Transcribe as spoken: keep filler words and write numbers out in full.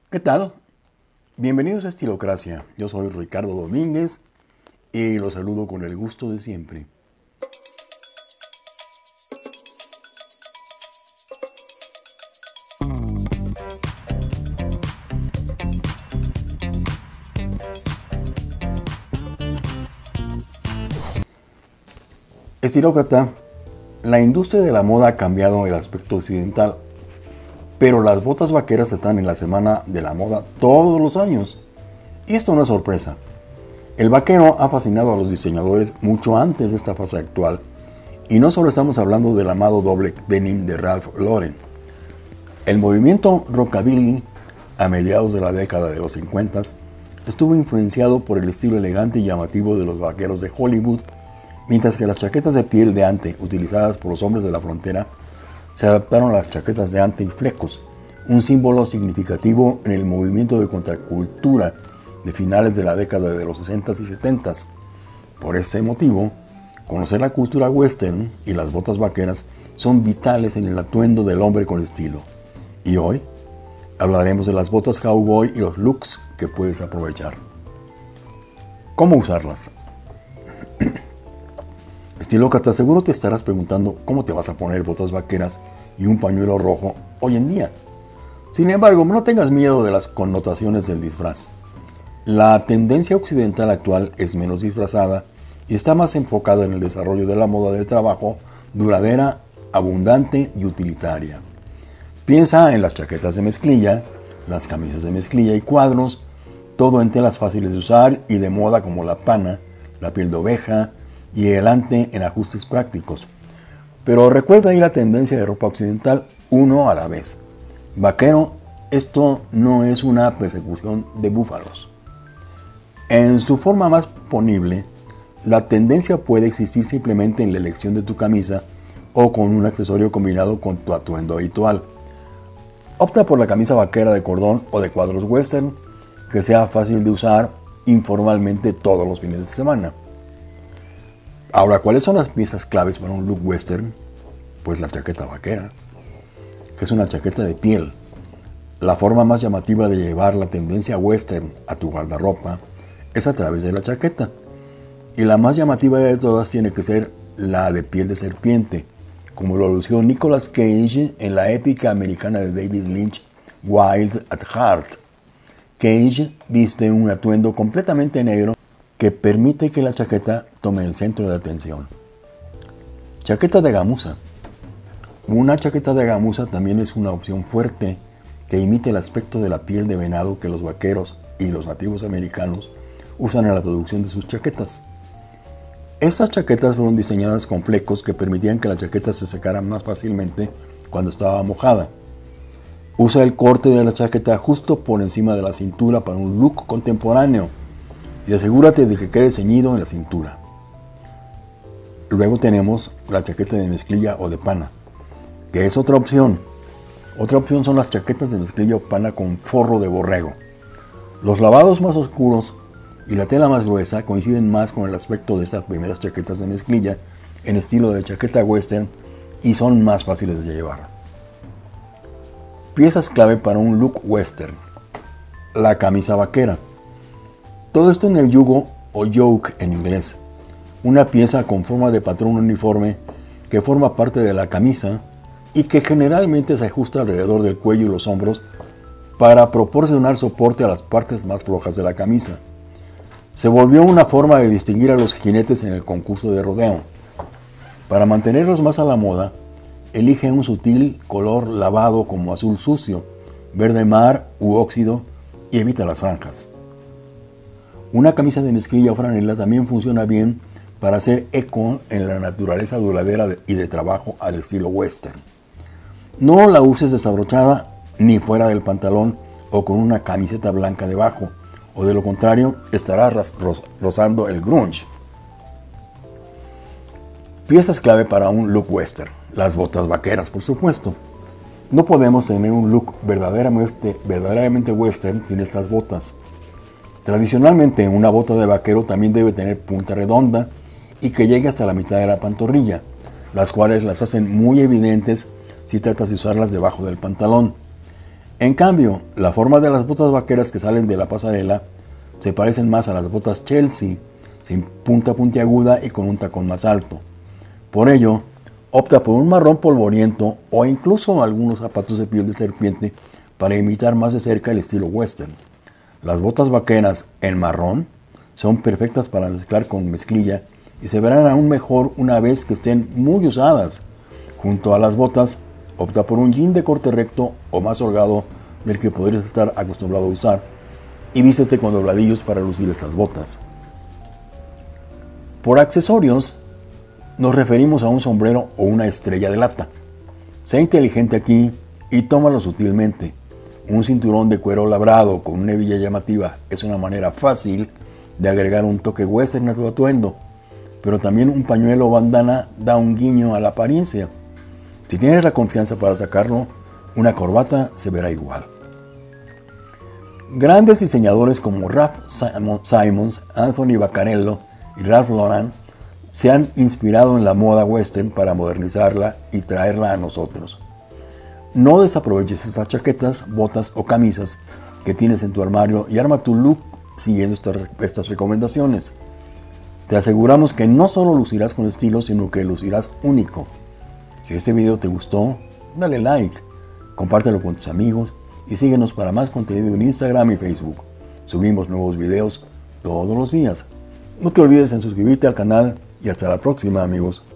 ¿Qué tal? Bienvenidos a Estilocracia. Yo soy Ricardo Domínguez y los saludo con el gusto de siempre. Estilócrata, la industria de la moda ha cambiado el aspecto occidental, pero las botas vaqueras están en la semana de la moda todos los años. Y esto no es sorpresa. El vaquero ha fascinado a los diseñadores mucho antes de esta fase actual, y no solo estamos hablando del amado doble denim de Ralph Lauren. El movimiento rockabilly, a mediados de la década de los cincuenta, estuvo influenciado por el estilo elegante y llamativo de los vaqueros de Hollywood, mientras que las chaquetas de piel de ante utilizadas por los hombres de la frontera se adaptaron a las chaquetas de ante y flecos, un símbolo significativo en el movimiento de contracultura de finales de la década de los sesenta y setenta. Por ese motivo, conocer la cultura western y las botas vaqueras son vitales en el atuendo del hombre con estilo. Y hoy hablaremos de las botas cowboy y los looks que puedes aprovechar. ¿Cómo usarlas? Estilócrata, seguro te estarás preguntando cómo te vas a poner botas vaqueras y un pañuelo rojo hoy en día. Sin embargo, no tengas miedo de las connotaciones del disfraz. La tendencia occidental actual es menos disfrazada y está más enfocada en el desarrollo de la moda de trabajo duradera, abundante y utilitaria. Piensa en las chaquetas de mezclilla, las camisas de mezclilla y cuadros, todo en telas fáciles de usar y de moda como la pana, la piel de oveja y el ante en ajustes prácticos. Pero recuerda ahí la tendencia de ropa occidental uno a la vez. Vaquero, esto no es una persecución de búfalos. En su forma más ponible, la tendencia puede existir simplemente en la elección de tu camisa o con un accesorio combinado con tu atuendo habitual. Opta por la camisa vaquera de cordón o de cuadros western, que sea fácil de usar informalmente todos los fines de semana. Ahora, ¿cuáles son las piezas claves para un look western? Pues la chaqueta vaquera, que es una chaqueta de piel. La forma más llamativa de llevar la tendencia western a tu guardarropa es a través de la chaqueta. Y la más llamativa de todas tiene que ser la de piel de serpiente, como lo lució Nicolas Cage en la épica americana de David Lynch, Wild at Heart. Cage viste un atuendo completamente negro que permite que la chaqueta tome el centro de atención. Chaqueta de gamuza. Una chaqueta de gamuza también es una opción fuerte que imita el aspecto de la piel de venado que los vaqueros y los nativos americanos usan en la producción de sus chaquetas. Estas chaquetas fueron diseñadas con flecos que permitían que la chaqueta se secara más fácilmente cuando estaba mojada. Usa el corte de la chaqueta justo por encima de la cintura para un look contemporáneo y asegúrate de que quede ceñido en la cintura. Luego tenemos la chaqueta de mezclilla o de pana, que es otra opción. Otra opción son las chaquetas de mezclilla o pana con forro de borrego. Los lavados más oscuros y la tela más gruesa coinciden más con el aspecto de estas primeras chaquetas de mezclilla en estilo de chaqueta western y son más fáciles de llevar. Piezas clave para un look western. La camisa vaquera. Todo esto en el yugo o yoke en inglés, una pieza con forma de patrón uniforme que forma parte de la camisa y que generalmente se ajusta alrededor del cuello y los hombros para proporcionar soporte a las partes más flojas de la camisa. Se volvió una forma de distinguir a los jinetes en el concurso de rodeo. Para mantenerlos más a la moda, elige un sutil color lavado como azul sucio, verde mar u óxido y evita las franjas. Una camisa de mezclilla o franela también funciona bien para hacer eco en la naturaleza duradera y de trabajo al estilo western. No la uses desabrochada ni fuera del pantalón o con una camiseta blanca debajo, o de lo contrario estarás rozando el grunge. Piezas clave para un look western. Las botas vaqueras, por supuesto. No podemos tener un look verdaderamente, verdaderamente western sin estas botas. Tradicionalmente, una bota de vaquero también debe tener punta redonda y que llegue hasta la mitad de la pantorrilla, las cuales las hacen muy evidentes si tratas de usarlas debajo del pantalón. En cambio, la forma de las botas vaqueras que salen de la pasarela se parecen más a las botas Chelsea, sin punta puntiaguda y con un tacón más alto. Por ello, opta por un marrón polvoriento o incluso algunos zapatos de piel de serpiente para imitar más de cerca el estilo western. Las botas vaqueras en marrón son perfectas para mezclar con mezclilla y se verán aún mejor una vez que estén muy usadas. Junto a las botas, opta por un jean de corte recto o más holgado del que podrías estar acostumbrado a usar y vístete con dobladillos para lucir estas botas. Por accesorios, nos referimos a un sombrero o una estrella de lata. Sé inteligente aquí y tómalo sutilmente. Un cinturón de cuero labrado con una hebilla llamativa es una manera fácil de agregar un toque western a tu atuendo, pero también un pañuelo o bandana da un guiño a la apariencia. Si tienes la confianza para sacarlo, una corbata se verá igual. Grandes diseñadores como Raf Simons, Anthony Vaccarello y Ralph Lauren se han inspirado en la moda western para modernizarla y traerla a nosotros. No desaproveches estas chaquetas, botas o camisas que tienes en tu armario y arma tu look siguiendo estas, estas recomendaciones. Te aseguramos que no solo lucirás con estilo, sino que lucirás único. Si este video te gustó, dale like, compártelo con tus amigos y síguenos para más contenido en Instagram y Facebook. Subimos nuevos videos todos los días. No te olvides en suscribirte al canal y hasta la próxima, amigos.